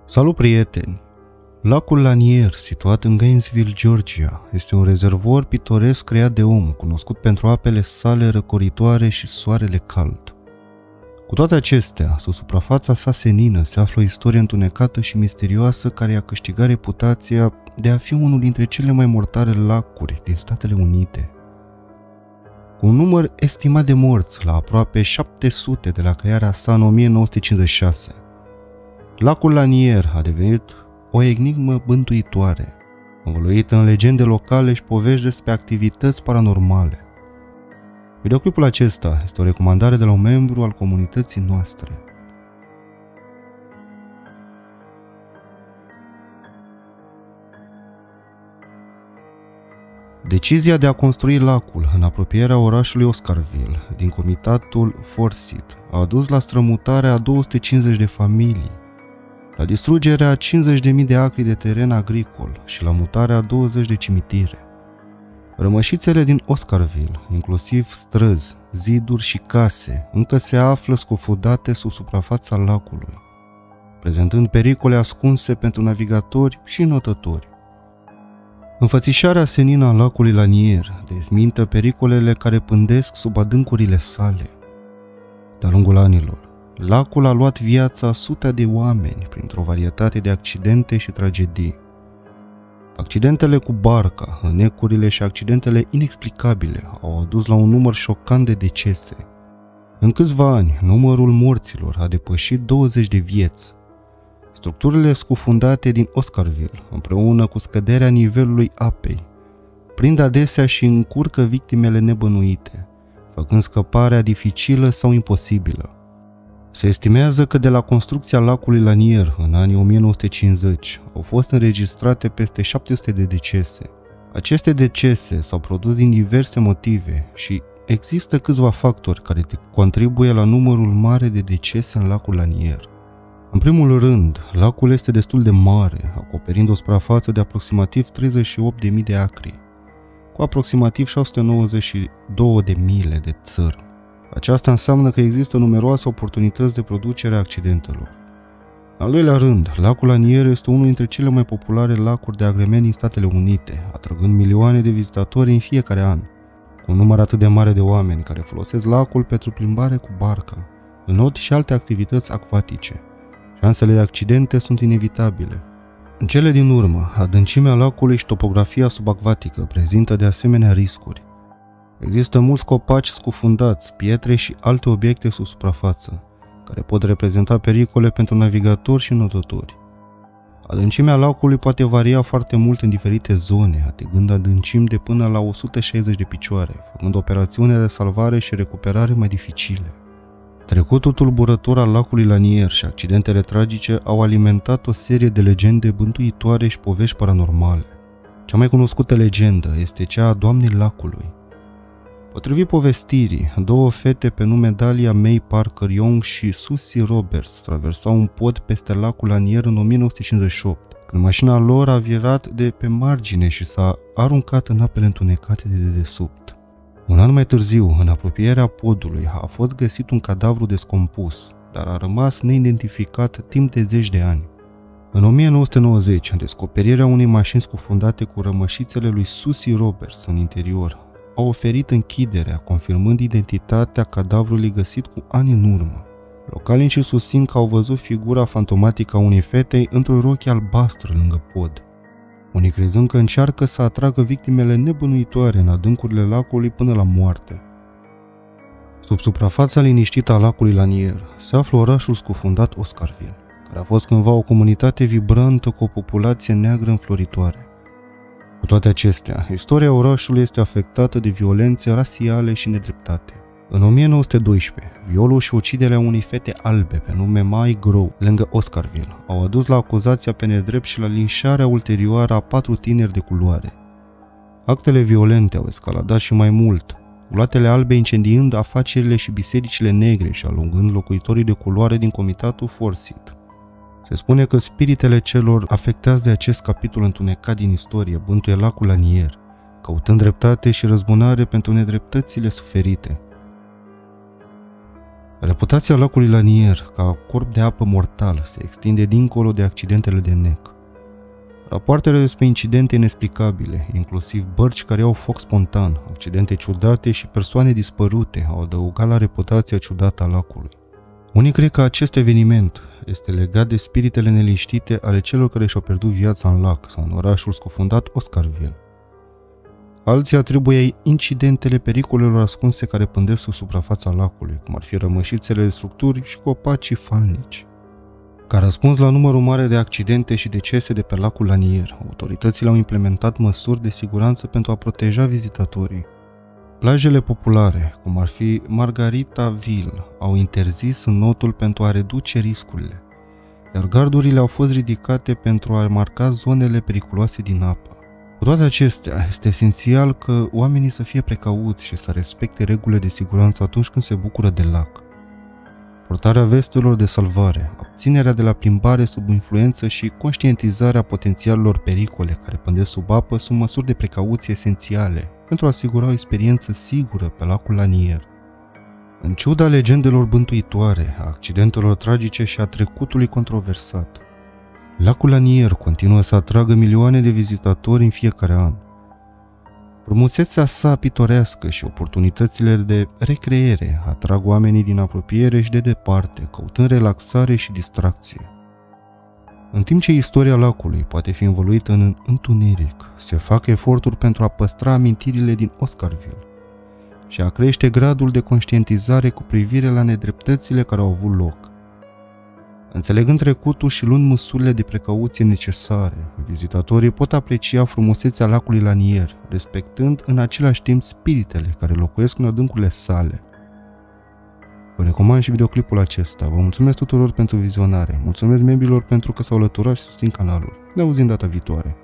Salut, prieteni! Lacul Lanier, situat în Gainesville, Georgia, este un rezervor pitoresc creat de om, cunoscut pentru apele sale răcoritoare și soarele cald. Cu toate acestea, sub suprafața sa senină se află o istorie întunecată și misterioasă care i-a câștigat reputația de a fi unul dintre cele mai mortale lacuri din Statele Unite. Cu un număr estimat de morți la aproape 700 de la crearea sa în 1956, lacul Lanier a devenit o enigmă bântuitoare, învăluită în legende locale și povești despre activități paranormale. Videoclipul acesta este o recomandare de la un membru al comunității noastre. Decizia de a construi lacul în apropierea orașului Oscarville din comitatul Forsyth a dus la strămutarea a 250 de familii, la distrugerea a 50.000 de acri de teren agricol și la mutarea a 20 de cimitire. Rămășițele din Oscarville, inclusiv străzi, ziduri și case, încă se află scufundate sub suprafața lacului, prezentând pericole ascunse pentru navigatori și notători. Înfățișarea senină a lacului Lanier dezmintă pericolele care pândesc sub adâncurile sale. De-a lungul anilor, lacul a luat viața a sute de oameni printr-o varietate de accidente și tragedii. Accidentele cu barca, înecurile și accidentele inexplicabile au adus la un număr șocant de decese. În câțiva ani, numărul morților a depășit 20 de vieți. Structurile scufundate din Oscarville, împreună cu scăderea nivelului apei, prind adesea și încurcă victimele nebănuite, făcând scăparea dificilă sau imposibilă. Se estimează că de la construcția lacului Lanier în anii 1950 au fost înregistrate peste 700 de decese. Aceste decese s-au produs din diverse motive și există câțiva factori care contribuie la numărul mare de decese în lacul Lanier. În primul rând, lacul este destul de mare, acoperind o suprafață de aproximativ 38.000 de acri, cu aproximativ 692 de mile de țări. Aceasta înseamnă că există numeroase oportunități de producere a accidentelor. În al doilea rând, lacul Lanier este unul dintre cele mai populare lacuri de agrement din Statele Unite, atrăgând milioane de vizitatori în fiecare an. Cu un număr atât de mare de oameni care folosesc lacul pentru plimbare cu barca, înot și alte activități acvatice, șansele de accidente sunt inevitabile. În cele din urmă, adâncimea lacului și topografia subacvatică prezintă de asemenea riscuri. Există mulți copaci scufundați, pietre și alte obiecte sub suprafață, care pot reprezenta pericole pentru navigatori și notători. Adâncimea lacului poate varia foarte mult în diferite zone, atingând adâncimi de până la 160 de picioare, făcând operațiunile de salvare și recuperare mai dificile. Trecutul tulburător al lacului Lanier și accidentele tragice au alimentat o serie de legende bântuitoare și povești paranormale. Cea mai cunoscută legendă este cea a Doamnei Lacului. Potrivit povestirii, două fete pe nume Dahlia Mae Parker Young și Susie Roberts traversau un pod peste lacul Lanier în 1958, când mașina lor a virat de pe margine și s-a aruncat în apele întunecate de dedesubt. Un an mai târziu, în apropierea podului, a fost găsit un cadavru descompus, dar a rămas neidentificat timp de 10 de ani. În 1990, descoperirea unei mașini scufundate cu rămășițele lui Susie Roberts în interior a oferit închiderea, confirmând identitatea cadavrului găsit cu ani în urmă. Localnicii susțin că au văzut figura fantomatică a unei fete într-o rochie albastră lângă pod, unii crezând că încearcă să atragă victimele nebănuitoare în adâncurile lacului până la moarte. Sub suprafața liniștită a lacului Lanier se află orașul scufundat Oscarville, care a fost cândva o comunitate vibrantă cu o populație neagră înfloritoare. Cu toate acestea, istoria orașului este afectată de violențe rasiale și nedreptate. În 1912, violul și uciderea unei fete albe pe nume Mai Grow, lângă Oscarville, au adus la acuzația pe nedrept și la linșarea ulterioară a 4 tineri de culoare. Actele violente au escaladat și mai mult, culoatele albe incendiind afacerile și bisericile negre și alungând locuitorii de culoare din comitatul Forsyth. Se spune că spiritele celor afectați de acest capitol întunecat din istorie bântuie lacul Lanier, căutând dreptate și răzbunare pentru nedreptățile suferite. Reputația lacului Lanier ca corp de apă mortal se extinde dincolo de accidentele de nec. Rapoartele despre incidente inexplicabile, inclusiv bărci care au foc spontan, accidente ciudate și persoane dispărute, au adăugat la reputația ciudată a lacului. Unii cred că acest eveniment este legat de spiritele neliniștite ale celor care și-au pierdut viața în lac sau în orașul scufundat Oscarville. Alții atribuie incidentele pericolelor ascunse care pândesc sub suprafața lacului, cum ar fi rămășițele de structuri și copacii falnici. Ca răspuns la numărul mare de accidente și decese de pe lacul Lanier, autoritățile au implementat măsuri de siguranță pentru a proteja vizitatorii. Plajele populare, cum ar fi Margaritaville, au interzis înnotul pentru a reduce riscurile, iar gardurile au fost ridicate pentru a marca zonele periculoase din apă. Cu toate acestea, este esențial că oamenii să fie precauți și să respecte regulile de siguranță atunci când se bucură de lac. Portarea vestelor de salvare, abținerea de la plimbare sub influență și conștientizarea potențialelor pericole care pândesc sub apă sunt măsuri de precauție esențiale pentru a asigura o experiență sigură pe lacul Lanier. În ciuda legendelor bântuitoare, a accidentelor tragice și a trecutului controversat, lacul Lanier continuă să atragă milioane de vizitatori în fiecare an. Frumusețea sa pitorească și oportunitățile de recreere atrag oamenii din apropiere și de departe, căutând relaxare și distracție. În timp ce istoria lacului poate fi învăluită în întuneric, se fac eforturi pentru a păstra amintirile din Oscarville și a crește gradul de conștientizare cu privire la nedreptățile care au avut loc. Înțelegând trecutul și luând măsurile de precauție necesare, vizitatorii pot aprecia frumusețea lacului Lanier, respectând în același timp spiritele care locuiesc în adâncurile sale. Vă recomand și videoclipul acesta. Vă mulțumesc tuturor pentru vizionare, mulțumesc membrilor pentru că s-au alăturat și susțin canalul. Ne auzim data viitoare.